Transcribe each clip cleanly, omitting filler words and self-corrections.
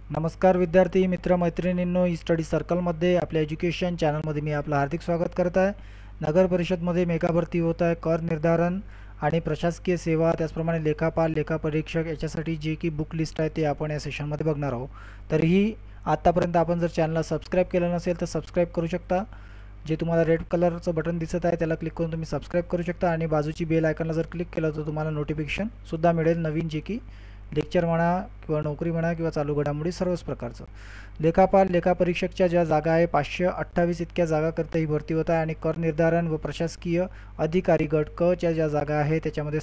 नमस्कार विद्यार्थी मित्र मैत्रिणींनो, ई स्टडी सर्कलमध्ये आपल्या एज्युकेशन चॅनलमध्ये मी आपलं हार्दिक स्वागत करत आहे. नगर परिषदमध्ये मेगा भरती होत आहे. कर निर्धारण आणि प्रशासकीय सेवा, त्याचप्रमाणे लेखापाल, लेखापरीक्षक याच्यासाठी जे की बुक लिस्ट आहे ते आपण या सेशनमध्ये बघणार आहोत. तरीही आतापर्यंत आपण जर चॅनलला सबस्क्राईब केलं नसेल तर सबस्क्राईब करू शकता. जे तुम्हाला रेड कलरचं बटन दिसत आहे त्याला क्लिक करून तुम्ही सबस्क्राईब करू शकता आणि बाजूची बेल आयकॉनला जर क्लिक केलं तर तुम्हाला नोटिफिकेशनसुद्धा मिळेल नवीन जे की लेक्चर म्हणा किंवा नोकरी म्हणा किंवा चालू घडामोडी सर्वच प्रकारचं. लेखापाल लेखापरीक्षकच्या ज्या जागा आहे 528 इतक्या जागाकरता ही भरती होत आहे आणि कर निर्धारण व प्रशासकीय अधिकारी गट क च्या ज्या जागा आहे त्याच्यामध्ये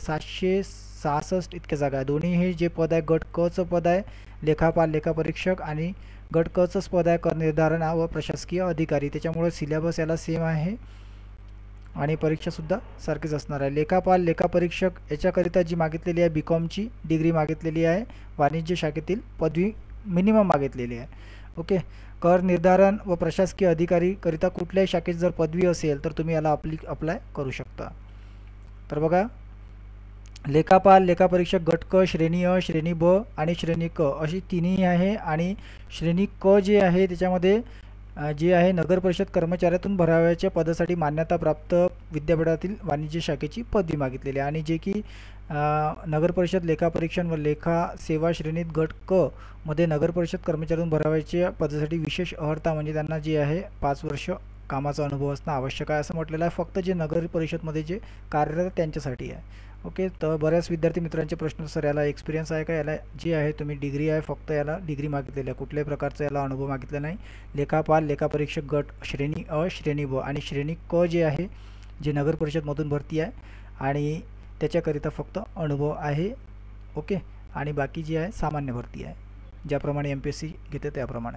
766 इतक्या जागा आहे. दोन्ही हे जे पद आहे गट क चं पद आहे लेखापाल लेखापरीक्षक आणि गट क चंच पद आहे कर निर्धारण व प्रशासकीय अधिकारी. त्याच्यामुळे सिलेबस याला सेम आहे आणि परीक्षासुद्धा सारखीच असणार आहे. लेखापाल लेखापरीक्षक याच्याकरिता जी मागितलेली आहे BComची डिग्री मागितलेली आहे. वाणिज्य शाखेतील पदवी मिनिमम मागितलेली आहे. ओके. कर निर्धारण व प्रशासकीय अधिकारीकरिता कुठल्याही शाखेत जर पदवी असेल तर तुम्ही याला अप्लाय करू शकता. तर बघा, लेखापाल लेखापरीक्षक गट क श्रेणी अ, श्रेणी ब आणि श्रेणी क अशी तिन्ही आहे. आणि श्रेणी क जे आहे त्याच्यामध्ये जे आहे नगर परिषद कर्मचाऱ्यातून भरावयाच्या पदासाठी मान्यता प्राप्त विद्यापीठातील वाणिज्य शाखेची पदवी मागितलेली आहे. आणि जे की नगर परिषद लेखापरीक्षण व लेखा सेवा श्रेणीत गट क मध्ये नगर परिषद कर्मचाऱ्यातून भरावयाच्या पदासाठी विशेष अर्हता म्हणजे त्यांना जे आहे 5 वर्ष कामाचा अनुभव असणं आवश्यक आहे असं म्हटलेलं आहे. फक्त जे नगर परिषदमध्ये जे कार्यरत त्यांच्यासाठी आहे. ओके. तर बऱ्याच विद्यार्थी मित्रांचे प्रश्न, सर याला एक्सपिरियन्स आहे का, याला जे आहे तुम्ही डिग्री आहे, फक्त याला डिग्री मागितलेली आहे, कुठल्याही प्रकारचा याला अनुभव मागितला नाही. लेखापाल लेखापरीक्षक गट श्रेणी अ, श्रेणी ब आणि श्रेणी क जे आहे जे नगर परिषदमधून भरती आहे आणि त्याच्याकरिता फक्त अनुभव आहे. ओके. आणि बाकी जे आहे सामान्य भरती आहे, ज्याप्रमाणे MPSC घेते त्याप्रमाणे.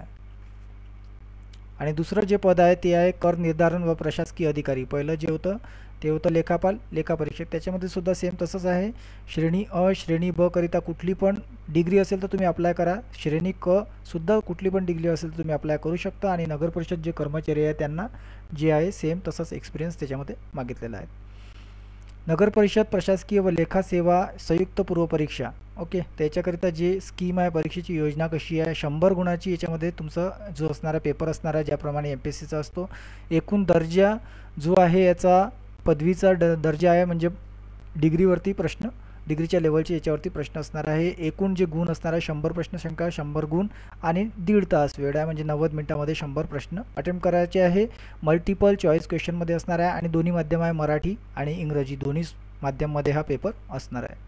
आणि दुसरं जे पद आहे ते आहे कर निर्धारण व प्रशासकीय अधिकारी. पहिलं जे होतं ते होतं लेखापाल लेखापरीक्षक. त्याच्यामध्ये सुद्धा सेम तसंच आहे. श्रेणी अ श्रेणी ब करिता कुठली पण डिग्री असेल तर तुम्ही अप्लाय करा. श्रेणी क सुद्धा कुठली पण डिग्री असेल तर तुम्ही अप्लाय करू शकता. आणि नगर परिषद जे कर्मचारी आहे त्यांना जे आहे सेम तसंच एक्सपिरियन्स त्याच्यामध्ये मागितलेला आहे. नगर परिषद प्रशासकीय व लेखा सेवा संयुक्त पूर्व परीक्षा. ओके. त्याच्याकरिता जे स्कीम आहे, परीक्षेची योजना कशी आहे, 100 गुणाची याच्यामध्ये तुमचा जो असणारा पेपर असणार आहे ज्याप्रमाणे MPSCचा असतो. एकूण दर्जा जो आहे याचा पदवीचा दर्जा आहे म्हणजे डिग्रीवरती प्रश्न, डिग्रीच्या लेवलचे याच्यावरती प्रश्न असणार आहे. एकूण जे गुण असणार आहे 100 प्रश्नसंख्या 100 गुण आणि 1.5 तास वेळ आहे म्हणजे 90 मिनिटामध्ये 100 प्रश्न अटेम्प्ट करायचे आहे. मल्टिपल चॉईस क्वेश्चनमध्ये असणार आहे आणि दोन्ही माध्यम आहे मराठी आणि इंग्रजी, दोन्ही माध्यममध्ये हा पेपर असणार आहे.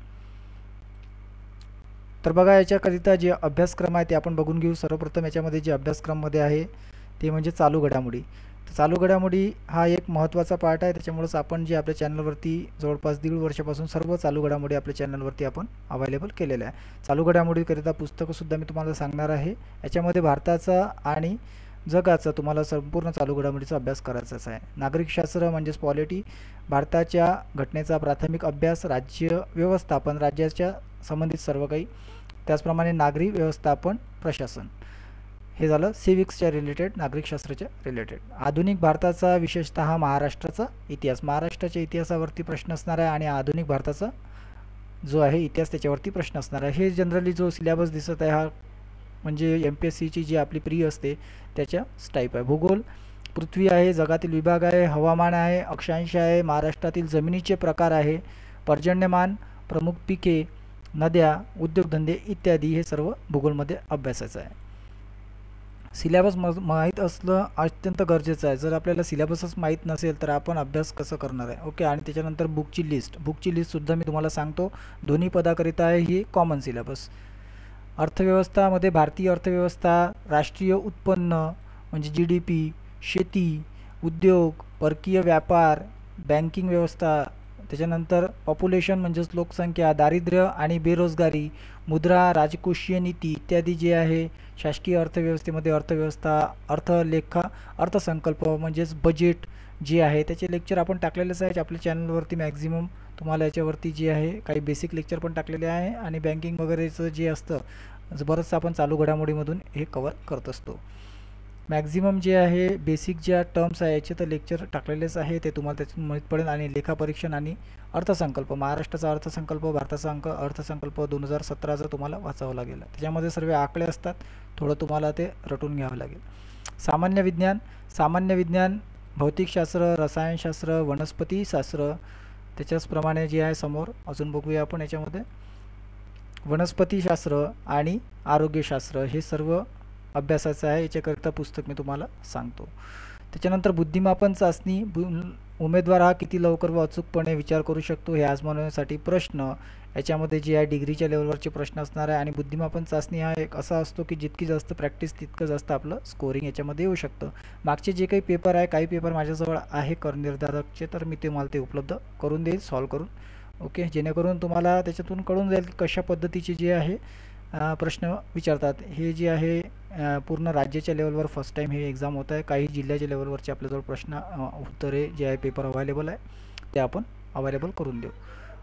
तर बघा, याच्याकरिता जे अभ्यासक्रम आहे ते आपण बघून घेऊ. सर्वप्रथम याच्यामध्ये जे अभ्यासक्रममध्ये आहे ते म्हणजे चालू घडामोडी. चालू घडामोडी हा एक महत्त्वाचा पार्ट आहे. त्याच्यामुळेच आपण जे आपल्या चॅनलवरती जवळपास 1.5 वर्षापासून सर्व चालू घडामोडी आपल्या चॅनलवरती आपण अवेलेबल केलेल्या आहे. चालू घडामोडीकरिता पुस्तकंसुद्धा मी तुम्हाला सांगणार आहे. याच्यामध्ये भारताचा आणि जगाचा तुम्हाला संपूर्ण चालू घडामोडीचा अभ्यास करायचाच आहे. नागरिकशास्त्र म्हणजेच पॉलिटी, भारताच्या घटनेचा प्राथमिक अभ्यास, राज्य व्यवस्थापन, राज्याच्या संबंधित सर्व काही, त्याचप्रमाणे नागरी व्यवस्थापन प्रशासन, हे झालं सिविक्सच्या रिलेटेड, नागरिकशास्त्राच्या रिलेटेड. आधुनिक भारताचा विशेषतः महाराष्ट्राचा इतिहास, महाराष्ट्राच्या इतिहासावरती प्रश्न असणार आहे आणि आधुनिक भारताचा जो आहे इतिहास त्याच्यावरती प्रश्न असणार आहे. हे जनरली जो सिलेबस दिसत आहे हा म्हणजे MPSCची जी आपली प्री असते त्याच्या टाईप आहे. भूगोल, पृथ्वी आहे, जगातील विभाग आहे, हवामान आहे, अक्षांश आहे, महाराष्ट्रातील जमिनीचे प्रकार आहे, पर्जन्यमान, प्रमुख पिके, नद्या, उद्योगधंदे इत्यादी हे सर्व भूगोलमध्ये अभ्यासाचं आहे. सिलेबस माहीत असलं अत्यंत गरजेचं आहे. जर आपल्याला सिलेबसच माहीत नसेल तर आपण अभ्यास कसं करणार आहे. ओके. आणि त्याच्यानंतर बुकची लिस्टसुद्धा मी तुम्हाला सांगतो. दोन्ही पदाकरिता आहे ही कॉमन सिलेबस. अर्थव्यवस्थामध्ये भारतीय अर्थव्यवस्था, राष्ट्रीय उत्पन्न म्हणजे GDP, शेती, उद्योग, परकीय व्यापार, बँकिंग व्यवस्था, त्याच्यानंतर पॉप्युलेशन म्हणजेच लोकसंख्या, दारिद्र्य आणि बेरोजगारी, मुद्रा, राजकोषीय नीती इत्यादी जे आहे. शासकीय अर्थव्यवस्थेमध्ये अर्थव्यवस्था, अर्थसंकल्प म्हणजेच बजेट जे आहे त्याचे लेक्चर आपण टाकलेलेच आहे आपल्या चॅनलवरती. मॅक्झिमम तुम्हाला याच्यावरती जे आहे काही बेसिक लेक्चर पण टाकलेले आहे आणि बँकिंग वगैरेचं जे असतं बरंचसं आपण चालू घडामोडीमधून हे कवर करत असतो. मॅक्झिमम जे आहे बेसिक ज्या टर्म्स आहे याचे तर लेक्चर टाकलेलेच आहे, ते तुम्हाला त्यातून माहीत पडेल. आणि लेखापरीक्षण आणि अर्थसंकल्प, महाराष्ट्राचा अर्थसंकल्प, भारताचा अर्थसंकल्प 2017चा तुम्हाला वाचावं लागेल. त्याच्यामध्ये सर्व आकडे असतात, थोडं तुम्हाला ते रटून घ्यावं लागेल. सामान्य विज्ञान भौतिकशास्त्र, रसायनशास्त्र, वनस्पतीशास्त्र. त्याच्याचप्रमाणे जे आहे समोर अजून बघूया आपण याच्यामध्ये वनस्पतीशास्त्र आणि आरोग्यशास्त्र हे सर्व अभ्यासाचं आहे. याच्याकरिता पुस्तक मी तुम्हाला सांगतो. त्याच्यानंतर बुद्धिमापन चाचणी. उमेदवार हा किती लवकर व अचूकपणे विचार करू शकतो हे आजमावण्यासाठी प्रश्न. याच्यामध्ये जे आहे डिग्रीच्या लेवलवरचे प्रश्न असणार आहे. आणि बुद्धिमापन चाचणी हा एक असा असतो की जितकी जास्त प्रॅक्टिस तितकं जास्त आपलं स्कोरिंग याच्यामध्ये येऊ शकतं. मागचे जे काही पेपर आहे, काही पेपर माझ्याजवळ आहे करनिर्धारकचे, तर मी तुम्हाला ते उपलब्ध करून देईल सॉल्व करून. ओके, जेणेकरून तुम्हाला त्याच्यातून कळून जाईल की कशा पद्धतीचे जे आहे प्रश्न विचारतात. हे जे आहे पूर्ण राज्याच्या लेवलवर फर्स्ट टाईम हे एक्झाम होत आहे. काही जिल्ह्याच्या लेवलवरचे आपल्याजवळ प्रश्न उत्तरे जे आहे पेपर अवेलेबल आहे ते आपण अवेलेबल करून देऊ.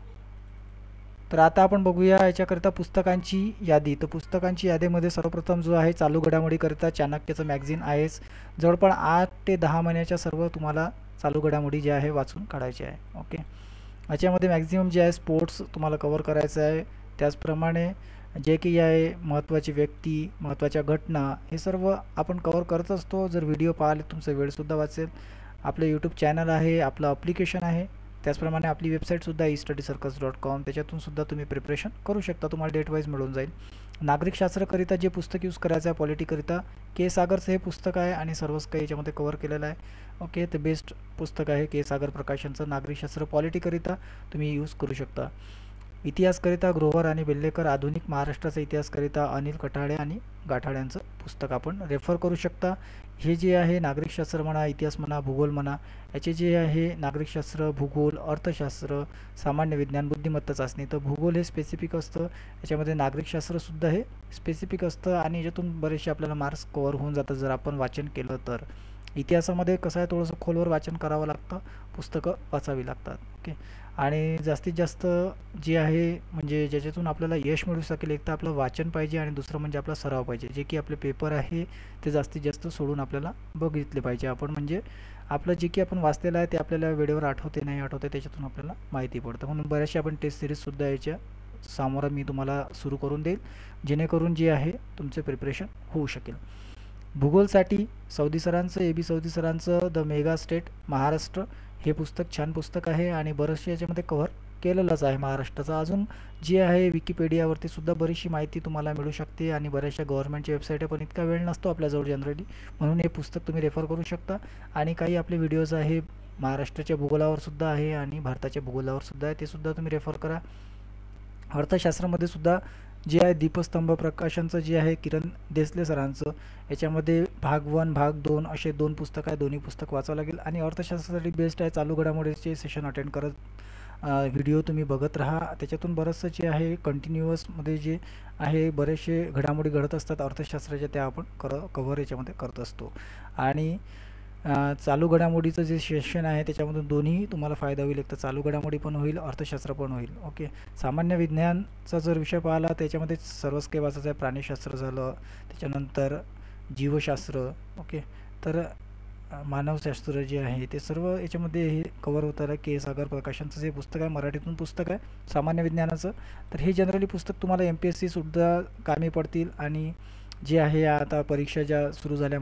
तर आता आपण बघूया याच्याकरिता पुस्तकांची यादी. तर पुस्तकांची यादीमध्ये सर्वप्रथम जो आहे चालू घडामोडीकरिता चाणक्यचं मॅगझिन आहे. जवळपास 8 ते 10 महिन्याच्या सर्व तुम्हाला चालू घडामोडी जे आहे वाचून काढायचे आहे. ओके, याच्यामध्ये मॅक्झिमम जे आहे स्पोर्ट्स तुम्हाला कव्हर करायचं आहे. त्याचप्रमाणे जे काही आहे महत्त्वाची व्यक्ती, महत्त्वाच्या घटना हे सर्व आपण कव्हर करत असतो. जर व्हिडिओ पाहिले तुमचा वेळसुद्धा वाचेल. आपलं यूट्यूब चॅनल आहे, आपलं ॲप्लिकेशन आहे, त्याचप्रमाणे आपली वेबसाईटसुद्धा estudycircles.com. त्याच्यातूनसुद्धा तुम्ही प्रिपरेशन करू शकता. तुम्हाला डेट वाईज मिळून जाईल. नागरिकशास्त्रकरिता जे पुस्तक यूज करायचं आहे पॉलिटीकरिता के सागरचं हे पुस्तक आहे आणि सर्वच काही याच्यामध्ये कव्हर केलेलं आहे. ओके, ते बेस्ट पुस्तक आहे के सागर प्रकाशनचं. नागरिकशास्त्र पॉलिटीकरिता तुम्ही यूज करू शकता. इतिहासकरिता ग्रोव्हर आणि बेल्लेकर. आधुनिक महाराष्ट्राचा इतिहासकरिता अनिल कठाळे आणि गाठाड्यांचं पुस्तक आपण रेफर करू शकता. हे जे आहे नागरिकशास्त्र म्हणा, इतिहास म्हणा, भूगोल म्हणा, याचे जे आहे नागरिकशास्त्र, भूगोल, अर्थशास्त्र, सामान्य विज्ञान, बुद्धिमत्ता चाचणी. तर भूगोल हे स्पेसिफिक असतं, याच्यामध्ये नागरिकशास्त्रसुद्धा हे स्पेसिफिक असतं आणि याच्यातून बरेचसे आपल्याला मार्क्स कव्हर होऊन जातात जर आपण वाचन केलं तर. इतिहासामध्ये कसं आहे थोडंसं खोलवर वाचन करावं लागतं, पुस्तकं वाचावी लागतात. ओके, आणि जास्तीत जास्त जे आहे म्हणजे ज्याच्यातून आपल्याला यश मिळू शकेल, एक तर आपलं वाचन पाहिजे आणि दुसरं म्हणजे आपला सराव पाहिजे. जे की आपले पेपर आहे ते जास्तीत जास्त सोडून आपल्याला बघितले पाहिजे आपण. म्हणजे आपलं जे की आपण वाचलेलं आहे ते आपल्याला वेळेवर आठवते नाही आठवते त्याच्यातून आपल्याला माहिती पडतं. म्हणून बऱ्याचशा आपण टेस्ट सिरीजसुद्धा याच्या सामोरं मी तुम्हाला सुरू करून देईल, जेणेकरून जे आहे तुमचे प्रिपरेशन होऊ शकेल. भूगोलसाठी सौदी सरांचं AB सौदी सरांचं द मेगा स्टेट महाराष्ट्र हे पुस्तक छान पुस्तक आहे आणि बरंचशे याच्यामध्ये कव्हर केलेलंच आहे महाराष्ट्राचं. अजून जे आहे विकिपीडियावरती सुद्धा बरीचशी माहिती तुम्हाला मिळू शकते आणि बऱ्याचशा गव्हर्नमेंटच्या वेबसाईट पण इतका वेळ नसतो आपल्याजवळ जनरली, म्हणून हे पुस्तक तुम्ही रेफर करू शकता. आणि काही आपले व्हिडिओज आहे महाराष्ट्राच्या भूगोलावर सुद्धा आहे आणि भारताच्या भूगोलावर सुद्धा आहे, ते सुद्धा तुम्ही रेफर करा. अर्थशास्त्रामध्ये सुद्धा जे आहे दीपस्तंभ प्रकाशनचं जे आहे किरण देसले सरांचं, याच्यामध्ये भाग 1 भाग 2 असे 2 पुस्तक आहे. दोन्ही पुस्तक वाचावं लागेल आणि अर्थशास्त्रासाठी बेस्ट आहे. चालू घडामोडीचे सेशन अटेंड करत व्हिडिओ तुम्ही बघत राहा. त्याच्यातून बरंचसं जे आहे कंटिन्युअसमध्ये जे आहे बरेचसे घडामोडी घडत असतात अर्थशास्त्राच्या, त्या आपण कव्हर याच्यामध्ये करत असतो. आणि चालू घडामोडीचं जे सेशन आहे त्याच्यामधून दोन्ही तुम्हाला फायदा होईल. एक तर चालू घडामोडी पण होईल, अर्थशास्त्र पण होईल. ओके, सामान्य विज्ञानचा जर विषय पाहिला त्याच्यामध्ये सर्वच काही वाचायचं आहे. प्राणीशास्त्र झालं, त्याच्यानंतर जीवशास्त्र, ओके, तर मानवशास्त्र जे आहे ते सर्व याच्यामध्ये हे कव्हर होतं आहे. के सागर प्रकाशनचं जे पुस्तक आहे मराठीतून पुस्तक आहे सामान्य विज्ञानाचं, तर हे जनरली पुस्तक तुम्हाला MPSCसुद्धा कामी पडतील. आणि जे आहे आता परीक्षा ज्या सुरू झाल्या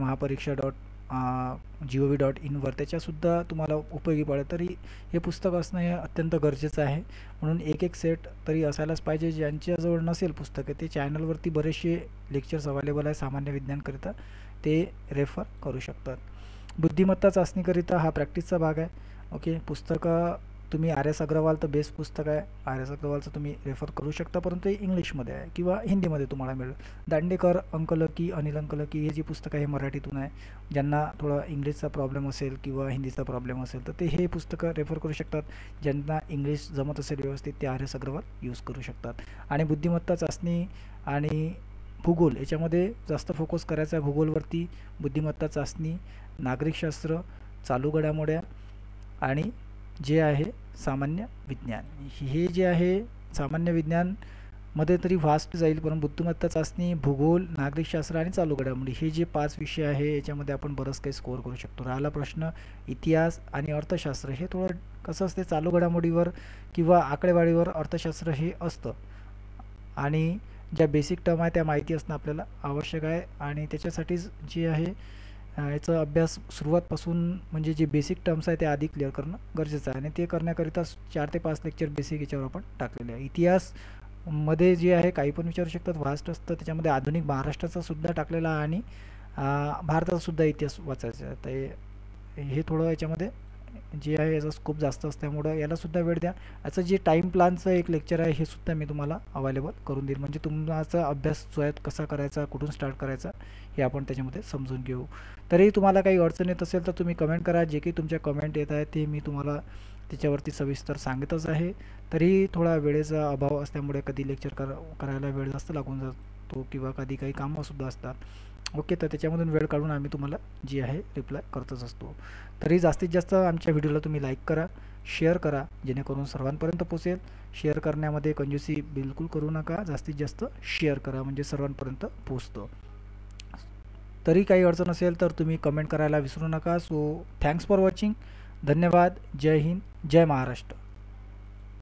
महापरीक्षा.gov.in वर त्याच्यासुद्धा तुम्हाला उपयोगी पडेल. तरी हे पुस्तक असणं हे अत्यंत गरजेचं आहे. म्हणून एक सेट तरी असायलाच पाहिजे. ज्यांच्याजवळ नसेल पुस्तकं ते चॅनलवरती बरेचसे लेक्चर्स अवेलेबल आहे सामान्य विज्ञानकरिता, ते रेफर करू शकतात. बुद्धिमत्ता चाचणीकरिता हा प्रॅक्टिसचा भाग आहे. ओके, पुस्तकं तुम्ही RS अग्रवाल तर बेस्ट पुस्तक आहे. RS अग्रवालचं तुम्ही रेफर करू शकता, परंतु हे इंग्लिशमध्ये आहे किंवा हिंदीमध्ये तुम्हाला मिळेल. दांडेकर, अंकलकी, अनिल अंकलकी हे जे पुस्तक आहे मराठीतून आहे. ज्यांना थोडा इंग्लिशचा प्रॉब्लेम असेल किंवा हिंदीचा प्रॉब्लेम असेल तर ते हे पुस्तकं रेफर करू शकतात. ज्यांना इंग्लिश जमत असेल व्यवस्थित ते RS अग्रवाल यूज करू शकतात. आणि बुद्धिमत्ता चाचणी आणि भूगोल याच्यामध्ये जास्त फोकस करायचा आहे. भूगोलवरती बुद्धिमत्ता चाचणी, नागरिकशास्त्र, चालू घडामोड्या आणि जे आहे सामान्य विज्ञान. हे जे आहे सामान्य विज्ञानमध्ये तरी व्हास्ट जाईल, पण बुद्धिमत्ता चाचणी, भूगोल, नागरिकशास्त्र आणि चालू घडामोडी हे जे 5 विषय आहे याच्यामध्ये आपण बरंच काही स्कोअर करू शकतो. राहिला प्रश्न इतिहास आणि अर्थशास्त्र, हे थोडं कसं असते चालू घडामोडीवर किंवा आकडेवारीवर अर्थशास्त्र हे असतं आणि ज्या बेसिक टर्म आहे त्या माहिती असणं आपल्याला आवश्यक आहे आणि त्याच्यासाठीच जी आहे याचा अभ्यास सुरुवातपासून म्हणजे जे बेसिक टर्म्स आहे ते आधी क्लिअर करणं गरजेचं आहे आणि ते करण्याकरिता 4 ते 5 लेक्चर बेसिक याच्यावर आपण टाकलेले आहे. इतिहास मध्ये जे आहे काही पण विचारू शकतात, व्हास्ट असतं. त्याच्यामध्ये आधुनिक महाराष्ट्राचा सुद्धा टाकलेला आहे आणि भारताचा सुद्धा इतिहास वाचायचा आहे. तर हे थोडं याच्यामध्ये जे आहे याचा स्कोप जास्त असल्यामुळं यालासुद्धा वेळ द्या. याचं जे टाईम प्लॅनचं एक लेक्चर आहे हे सुद्धा मी तुम्हाला अवेलेबल करून देईल, म्हणजे तुमचा अभ्यास जो आहे कसा करायचा, कुठून स्टार्ट करायचा हे आपण त्याच्यामध्ये समजून घेऊ. तरी तुम्हाला काही अडचण येत असेल तर तुम्ही कमेंट करा. जे काही तुमच्या कमेंट येत आहेत ते मी तुम्हाला त्याच्यावरती सविस्तर सांगतच आहे. तरीही थोडा वेळेचा अभाव असल्यामुळे कधी लेक्चर करायला वेळ जास्त लागून जातो किंवा कधी काही कामंसुद्धा असतात. ओके, तर त्याच्यामधून वेळ काढून आम्ही तुम्हाला जी आहे रिप्लाय करतच असतो. तरी जास्तीत जास्त आमच्या व्हिडिओला तुम्ही लाईक करा, शेअर करा, जेणेकरून सर्वांपर्यंत पोचेल. शेअर करण्यामध्ये कंजूसी बिलकुल करू नका, जास्तीत जास्त शेअर करा म्हणजे सर्वांपर्यंत पोचतं. तरी काही अडचण असेल तर तुम्ही कमेंट करायला विसरू नका. So thanks for watching. धन्यवाद. जय हिंद, जय महाराष्ट्र.